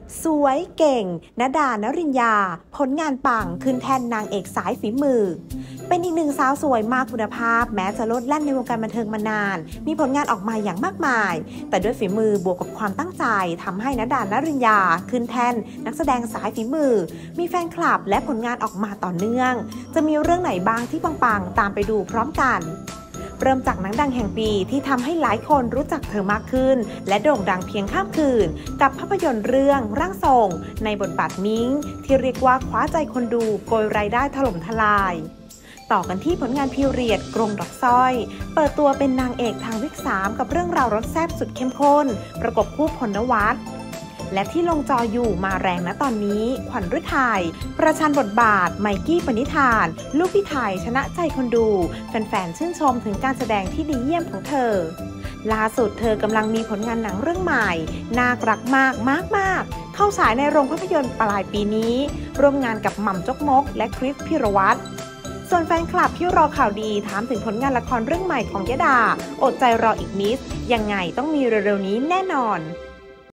สวยเก่งณดา ณริญญาผลงานปังขึ้นแทนนางเอกสายฝีมือเป็นอีกหนึ่งสาวสวยมากคุณภาพแม้จะโลดแล่นในวงการบันเทิงมานานมีผลงานออกมาอย่างมากมายแต่ด้วยฝีมือบวกกับความตั้งใจทำให้ณดา ณริญญาขึ้นแทนนักแสดงสายฝีมือมีแฟนคลับและผลงานออกมาต่อเนื่องจะมีเรื่องไหนบ้างที่ปังๆตามไปดูพร้อมกันเริ่มจากหนังดังแห่งปีที่ทำให้หลายคนรู้จักเธอมากขึ้นและโด่งดังเพียงข้ามคืนกับภาพยนตร์เรื่องร่างทรงในบทบาทมิ้งที่เรียกว่าคว้าใจคนดูโกยรายได้ถล่มทลายต่อกันที่ผลงานพีเรียดกรงดอกสร้อยเปิดตัวเป็นนางเอกทางวิก3กับเรื่องราวรสแซ่บสุดเข้มข้นประกบคู่พลนวัตและที่ลงจออยู่มาแรงณตอนนี้ขวัญฤทัยประชันบทบาทไมกี้ปณิธานลูกพี่ไทยชนะใจคนดูแฟนๆชื่นชมถึงการแสดงที่ดีเยี่ยมของเธอล่าสุดเธอกำลังมีผลงานหนังเรื่องใหม่น่ารักมากเข้าฉายในโรงภาพยนตร์ปลายปีนี้ร่วมงานกับหม่ำจกมกและคริสพิรวัตรส่วนแฟนคลับที่รอข่าวดีถามถึงผลงานละครเรื่องใหม่ของยดาอดใจรออีกนิดยังไงต้องมีเร็วๆนี้แน่นอน